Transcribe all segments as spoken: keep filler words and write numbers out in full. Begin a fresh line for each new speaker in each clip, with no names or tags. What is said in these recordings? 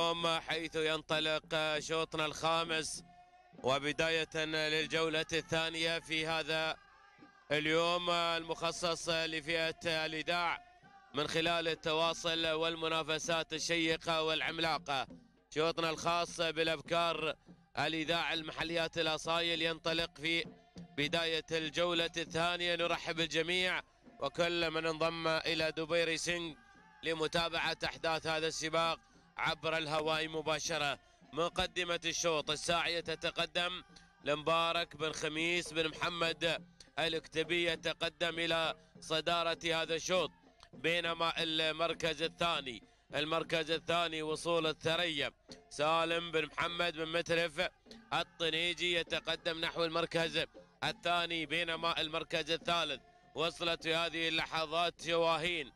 اليوم، حيث ينطلق شوطنا الخامس وبداية للجولة الثانية في هذا اليوم المخصص لفئة الإيداع من خلال التواصل والمنافسات الشيقة والعملاقة. شوطنا الخاص بالأبكار الإيداع المحليات الأصايل ينطلق في بداية الجولة الثانية. نرحب الجميع وكل من انضم إلى دبي ريسنج لمتابعة أحداث هذا السباق عبر الهواء مباشرة. مقدمة الشوط الساعية تتقدم لمبارك بن خميس بن محمد الكتبي، يتقدم إلى صدارة هذا الشوط، بينما المركز الثاني المركز الثاني وصول الثريا سالم بن محمد بن مترف الطنيجي يتقدم نحو المركز الثاني، بينما المركز الثالث وصلت في هذه اللحظات شواهين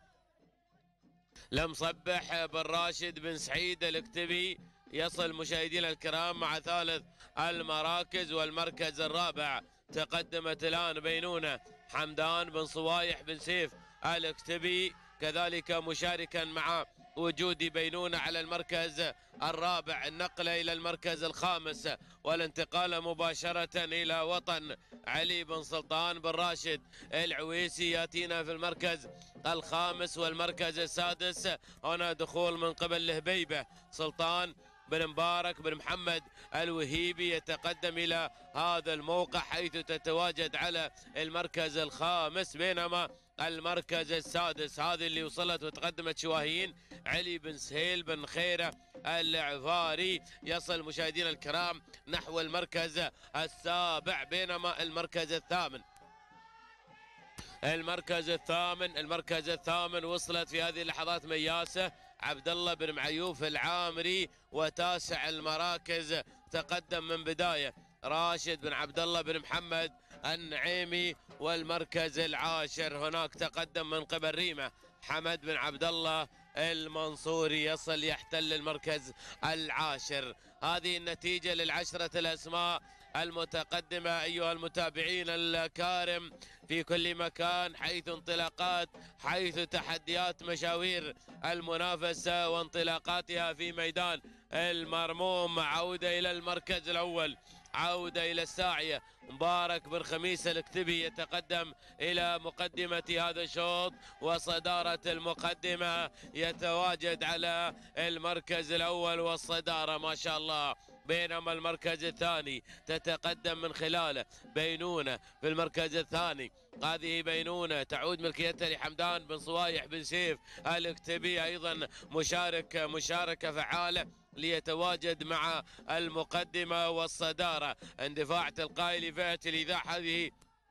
لمصبح بن راشد بن سعيد الكتبي. يصل مشاهدينا الكرام مع ثالث المراكز، والمركز الرابع تقدمت الآن بينونة حمدان بن صوايح بن سيف الكتبي، كذلك مشاركا مع وجود بينونة على المركز الرابع. النقل إلى المركز الخامس والانتقال مباشرة إلى وطن علي بن سلطان بن راشد العويسي يأتينا في المركز الخامس. والمركز السادس هنا دخول من قبل الهبيبة سلطان بن مبارك بن محمد الوهيبي، يتقدم إلى هذا الموقع حيث تتواجد على المركز الخامس، بينما المركز السادس هذه اللي وصلت وتقدمت شواهين علي بن سهيل بن خيرة العفاري. يصل مشاهدينا الكرام نحو المركز السابع، بينما المركز الثامن المركز الثامن المركز الثامن وصلت في هذه اللحظات مياسة عبد الله بن معيوف العامري. وتاسع المراكز تقدم من بداية راشد بن عبد الله بن محمد النعيمي. والمركز العاشر هناك تقدم من قبل ريمة حمد بن عبد الله المنصوري، يصل يحتل المركز العاشر. هذه النتيجة للعشرة الأسماء المتقدمة أيها المتابعين الكارم في كل مكان، حيث انطلاقات حيث تحديات مشاوير المنافسة وانطلاقاتها في ميدان المرموم. عودة إلى المركز الأول، عودة إلى الساعية مبارك بن خميس الكتبي، يتقدم إلى مقدمة هذا الشوط وصدارة المقدمة، يتواجد على المركز الأول والصدارة ما شاء الله. بينما المركز الثاني تتقدم من خلاله بينونة في المركز الثاني. هذه بينونة تعود ملكيتها لحمدان بن صوايح بن سيف الكتبي، أيضا مشارك مشاركة فعالة ليتواجد مع المقدمة والصدارة. اندفاع تلقائي لفئة الإيداع هذه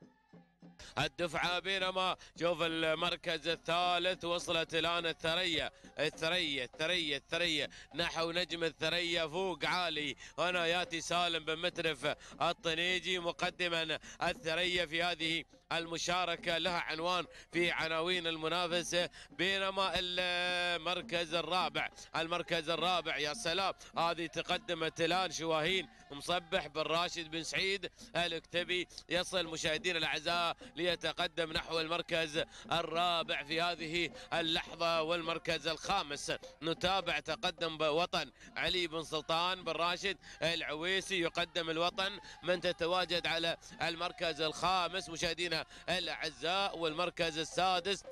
الدفعة. بينما شوف المركز الثالث وصلت الآن الثريا الثريا الثريا الثريا نحو نجم الثريا فوق عالي. هنا ياتي سالم بن مترف الطنيجي مقدما الثريا في هذه المشاركة، لها عنوان في عناوين المنافسة. بينما المركز الرابع المركز الرابع يا سلام، هذه تقدمت الآن شواهين مصبح بن راشد بن سعيد الكتبي. يصل مشاهدينا الأعزاء ليتقدم نحو المركز الرابع في هذه اللحظة. والمركز الخامس نتابع تقدم وطن علي بن سلطان بن راشد العويسي، يقدم الوطن من تتواجد على المركز الخامس مشاهدينا الأعزاء. والمركز السادس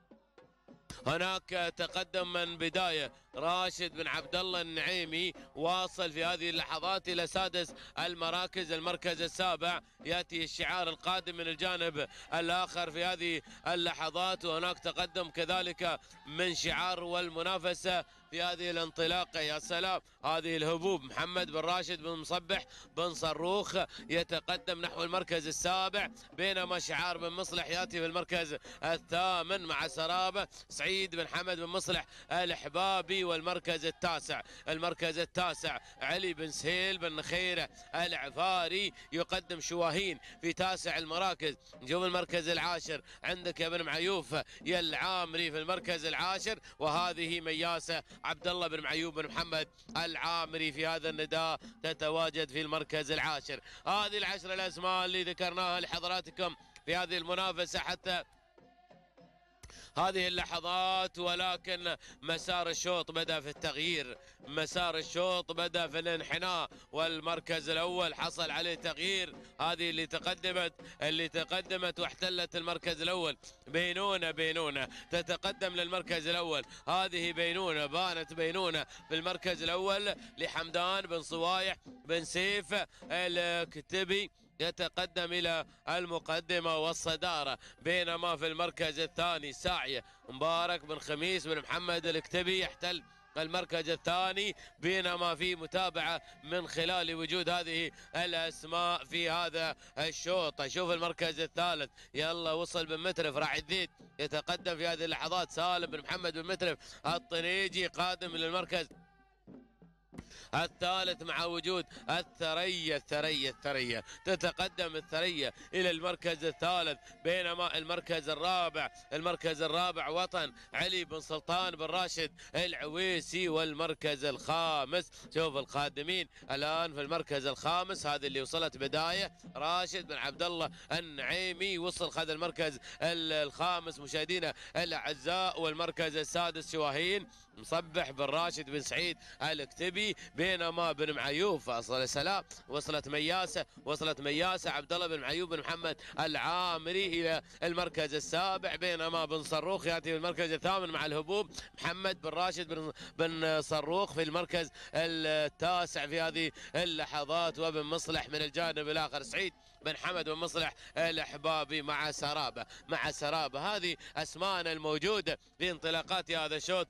هناك تقدم من بداية راشد بن عبد الله النعيمي، واصل في هذه اللحظات إلى سادس المراكز. المركز السابع يأتي الشعار القادم من الجانب الآخر في هذه اللحظات، وهناك تقدم كذلك من شعار والمنافسة في هذه الانطلاقة. يا سلام، هذه الهبوب محمد بن راشد بن مصبح بن صروخ يتقدم نحو المركز السابع، بينما شعار بن مصلح يأتي في المركز الثامن مع سرابة سعيد بن حمد بن مصلح الحبابي. والمركز التاسع المركز التاسع علي بن سهيل بن خيرة العفاري يقدم شواهين في تاسع المراكز. نشوف المركز العاشر عندك يا بن معيوف يا العامري في المركز العاشر، وهذه مياسة عبد الله بن معيوب بن محمد العامري في هذا النداء تتواجد في المركز العاشر. هذه العشر الأسماء اللي ذكرناها لحضراتكم في هذه المنافسة حتى هذه اللحظات، ولكن مسار الشوط بدأ في التغيير، مسار الشوط بدأ في الانحناء، والمركز الأول حصل عليه تغيير. هذه اللي تقدمت اللي تقدمت واحتلت المركز الأول بينونة بينونة تتقدم للمركز الأول. هذه بينونة، بانت بينونة في المركز الأول لحمدان بن صوايح بن سيف الكتبي، يتقدم إلى المقدمة والصدارة، بينما في المركز الثاني ساعية مبارك بن خميس بن محمد الكتبي يحتل المركز الثاني، بينما في متابعة من خلال وجود هذه الأسماء في هذا الشوط. أشوف المركز الثالث، يلا وصل بن مترف راح يزيد، يتقدم في هذه اللحظات سالم بن محمد بن مترف الطنيجي قادم للمركز الثالث، مع وجود الثريا الثريا الثريا تتقدم الثريا إلى المركز الثالث، بينما المركز الرابع المركز الرابع وطن علي بن سلطان بن راشد العويسي. والمركز الخامس، شوف القادمين الآن في المركز الخامس، هذه اللي وصلت بداية راشد بن عبد الله النعيمي، وصل خذ المركز الخامس مشاهدينا الأعزاء. والمركز السادس شواهين مصبح بن راشد بن سعيد الكتبي، بينما بن معيوف اصل سلام وصلت مياسه وصلت مياسه عبد الله بن معيوف بن محمد العامري الى المركز السابع، بينما بن صروخ ياتي في المركز الثامن مع الهبوب محمد بن راشد بن بن صروخ في المركز التاسع في هذه اللحظات، وبن مصلح من الجانب الاخر سعيد بن حمد بن مصلح الاحبابي مع سرابه مع سرابه. هذه اسماءنا الموجوده في انطلاقات هذا الشوط.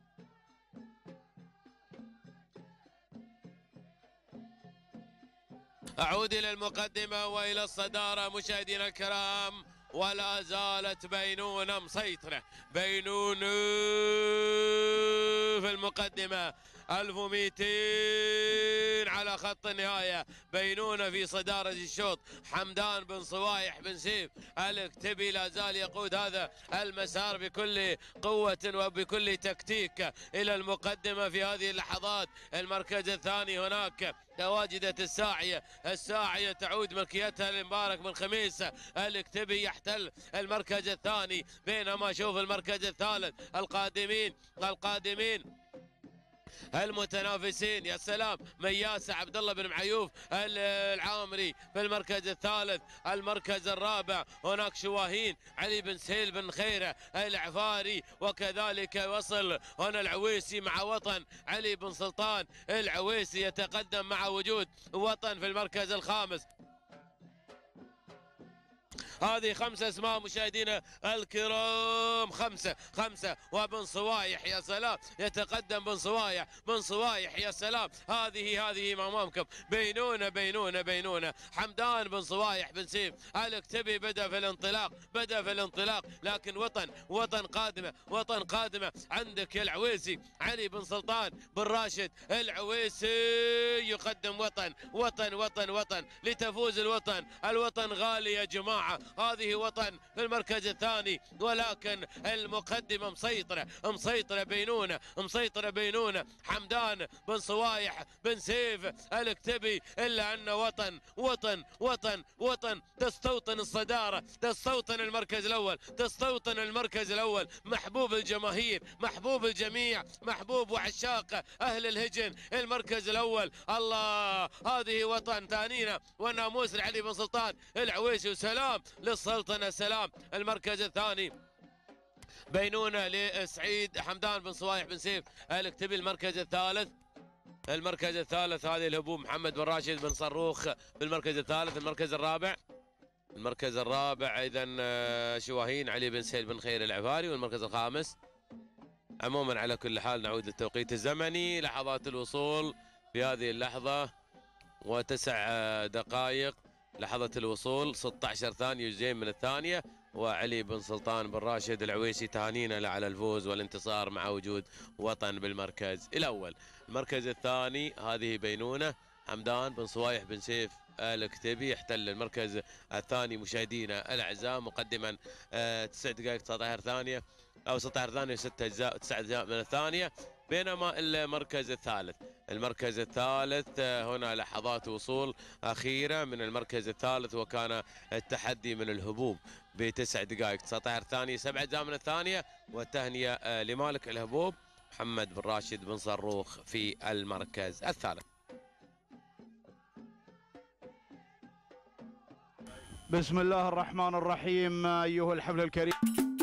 أعود إلى المقدمة وإلى الصدارة مشاهدينا الكرام، ولا زالت بينونة مسيطرة، بينونة في المقدمة ألف ومئتين على خط النهاية، بينونة في صدارة الشوط. حمدان بن صوايح بن سيف الكتبي لا زال يقود هذا المسار بكل قوة وبكل تكتيك إلى المقدمة في هذه اللحظات. المركز الثاني هناك تواجدت الساعية الساعية تعود ملكيتها لمبارك بن خميس الكتبي يحتل المركز الثاني، بينما شوف المركز الثالث القادمين القادمين المتنافسين، يا سلام، مياسة عبد الله بن معيوف العامري في المركز الثالث. المركز الرابع هناك شواهين علي بن سهيل بن خيره العفاري، وكذلك وصل هنا العويسي مع وطن علي بن سلطان العويسي، يتقدم مع وجود وطن في المركز الخامس. هذه خمسة اسماء مشاهدينا الكرام، خمسة خمسة وبن صوايح، يا سلام، يتقدم بن صوايح بن صوايح، يا سلام. هذه هذه امامكم بينونة بينونة بينونة حمدان بن صوايح بن سيف الكتبي بدأ في الانطلاق بدأ في الانطلاق لكن وطن وطن قادمة وطن قادمة. عندك العويسي علي بن سلطان بن راشد العويسي يقدم وطن وطن وطن وطن لتفوز الوطن. الوطن غالي يا جماعة، هذه وطن في المركز الثاني، ولكن المقدمة مسيطرة مسيطرة بينونة مسيطرة بينونة حمدان بن صوايح بن سيف الكتبي، إلا أن وطن وطن وطن وطن تستوطن الصدارة، تستوطن المركز الأول، تستوطن المركز الأول، محبوب الجماهير، محبوب الجميع، محبوب وعشاق أهل الهجن، المركز الأول. الله، هذه وطن تانينا والناموس لعلي بن سلطان العويسي، وسلام للسلطنة، سلام. المركز الثاني بينونة لسعيد حمدان بن صوايح بن سيف الكتبي. المركز الثالث المركز الثالث هذه الهبوب محمد بن راشد بن صروخ بالمركز الثالث. المركز الرابع المركز الرابع ايضا شواهين علي بن سهيل بن خير العفاري. والمركز الخامس عموما على كل حال نعود للتوقيت الزمني، لحظات الوصول في هذه اللحظة وتسع دقائق لحظة الوصول ستة عشر ثانية جزئين من الثانية. وعلي بن سلطان بن راشد العويسي تهانينا على الفوز والانتصار مع وجود وطن بالمركز الأول. المركز الثاني هذه بينونة حمدان بن صوايح بن سيف الكتبي يحتل المركز الثاني مشاهدينا الأعزاء، مقدما تسع دقائق تسعة عشر ثانية أو ستة عشر ثانية وستة أجزاء تسع أجزاء من الثانية. بينما المركز الثالث المركز الثالث هنا لحظات وصول أخيرة من المركز الثالث، وكان التحدي من الهبوب بتسع دقائق تسعة عشر ثانية، سبع أجزاء من الثانية. والتهنئة لمالك الهبوب محمد بن راشد بن صروخ في المركز الثالث.
بسم الله الرحمن الرحيم. أيها الحفل الكريم.